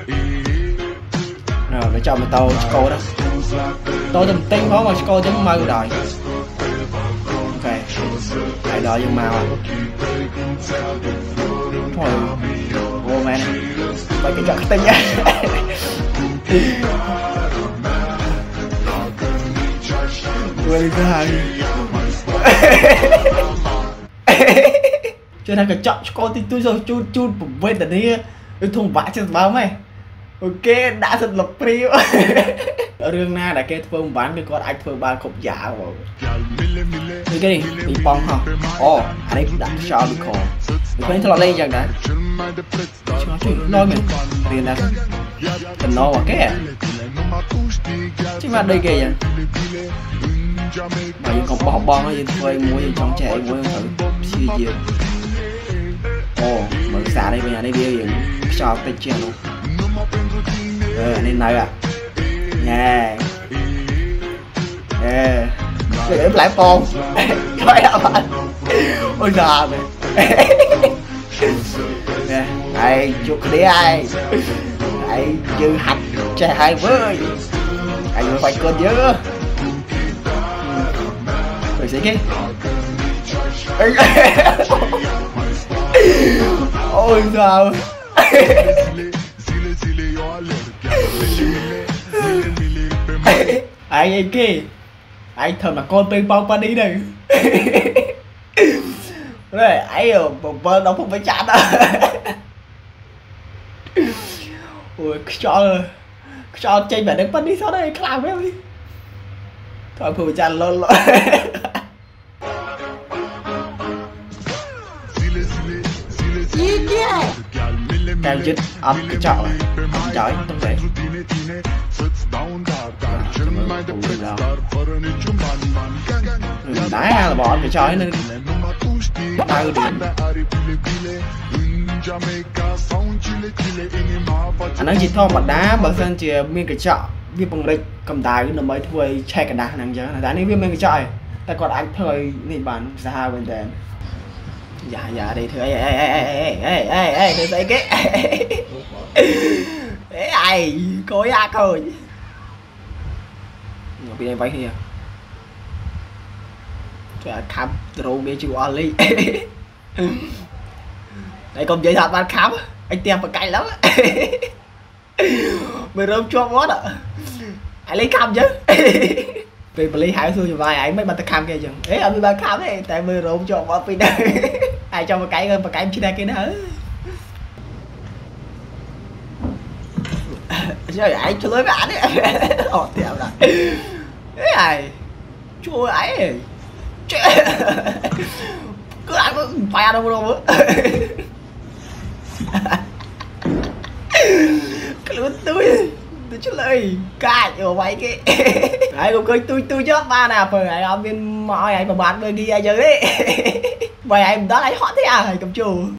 rồi phải cho mà tao cô đó tôi từng tin khó mà cô tính mơ rồi. Ok lại đợi nhưng màu thôi ô mẹ này phải cái chọn cái tên nha. Quên cái hai cho nên cái chọn con thì tôi rồi chun chun bên ở đây tôi thùng vãi cho bao mày. Ok đã thật lập priêu. Ở rương na đã kê phương bán cái con anh phương bán không giả rồi cái gì bị bong hả ồ anh ấy đã cho bị khổ mình quên thằng lên chẳng đã cho chuyện nói mình tiền là tình nó cái chứ mà đây kìa vậy mà vẫn còn bỏ bong ấy thôi mua gì trong trẻ mua thử xì gì ồ mở xả đây bây giờ đây bia gì cho tay chuyện luôn nên nói à nha để lại con coi đâu anh ôi giời nè này chụp đi ai này dư hạch trẻ hai với anh mới phải cơn dữ rồi sẽ cái ôi giời anh kia anh thầm là con ping pong pa đi này rồi ấy ở bờ đâu không phải chán đâu. Ui cho chơi bạn đứng pa đi sau đây làm em đi thôi phụ chán lon lon càng chết ấm cái chợ này ấm chói không thể đá là bỏ cái chói nên tao điểm anh nói gì thôi mà đá bởi sân chỉ miên cái chợ viên bằng lịch cầm tài nó mới thuê che cái đá năng chứ là đá nên viên miên cái chợ ta còn anh thời nên bán ra bên đèn dạ đi thưa ê tôi thấy cái ê ai coi à coi bị em váy kia trời khám rồi bị chịu ăn đi đây còn vậy thật bạn khám anh tìm một cay lắm mày rơm cho mót ạ anh lấy khám chứ vì mà lấy hải xui cho vài anh mấy bạn ta khám kia chừng ấy ở bạn khám ấy tại mày rơm cho mót vì đây ai cho một cái em chỉ đây cái nữa sao vậy cho lối bạn ấy ồ tiểu rồi cái này chua ấy cứ ăn phải ăn đâu cái lúa tôi chứ lời cài ở vậy cái đấy cũng coi tôi chót ba nào phải anh viên mọi anh mà bán bên đi ai chơi đấy vậy anh đó lấy họ thế à cầm chủ